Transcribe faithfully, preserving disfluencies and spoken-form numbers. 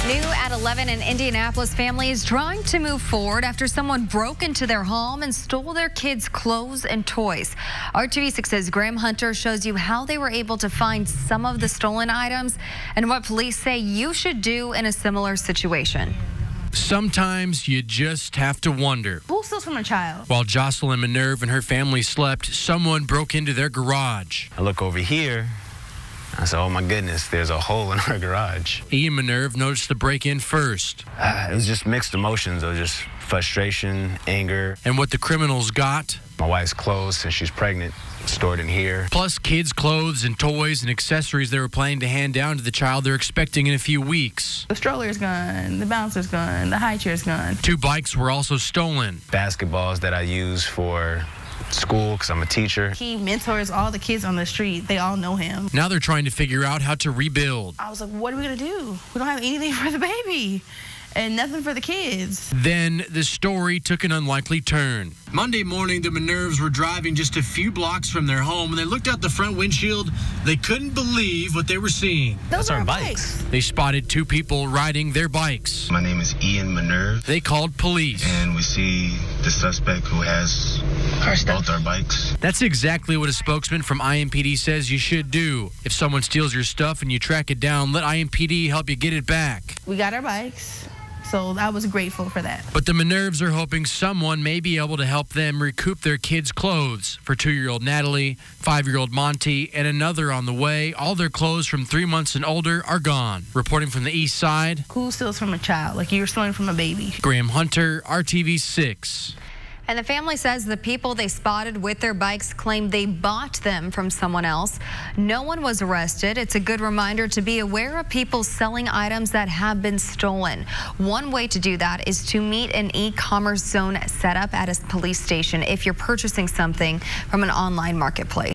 New at eleven, an Indianapolis family is trying to move forward after someone broke into their home and stole their kids' clothes and toys. R T V six's Graham Hunter shows you how they were able to find some of the stolen items and what police say you should do in a similar situation. Sometimes you just have to wonder. Who steals from a child? While Jocelyn Minerve and her family slept, someone broke into their garage. I look over here. I said, oh my goodness, there's a hole in our garage. Ian Minerve noticed the break-in first. Uh, it was just mixed emotions. It was just frustration, anger. And what the criminals got? My wife's clothes, since she's pregnant, stored in here. Plus kids' clothes and toys and accessories they were planning to hand down to the child they're expecting in a few weeks. The stroller's gone, the bouncer's gone, the high chair's gone. Two bikes were also stolen. Basketballs that I use for school because I'm a teacher. He mentors all the kids on the street. They all know him. Now they're trying to figure out how to rebuild. I was like, what are we going to do? We don't have anything for the baby and nothing for the kids. Then the story took an unlikely turn. Monday morning, the Minerves were driving just a few blocks from their home. When they looked out the front windshield, they couldn't believe what they were seeing. Those That's are our bikes. bikes. They spotted two people riding their bikes. My name is Ian Minerve. They called police. And we see the suspect who has both our bikes. That's exactly what a spokesman from I M P D says you should do. If someone steals your stuff and you track it down, let I M P D help you get it back. We got our bikes, so I was grateful for that. But the Minerves are hoping someone may be able to help them recoup their kids' clothes. For two-year-old Natalie, five-year-old Monty, and another on the way, all their clothes from three months and older are gone. Reporting from the east side, Who steals from a child? Like you're stealing from a baby. Graham Hunter, R T V six. And the family says the people they spotted with their bikes claimed they bought them from someone else. No one was arrested. It's a good reminder to be aware of people selling items that have been stolen. One way to do that is to meet an e-commerce zone set up at a police station if you're purchasing something from an online marketplace.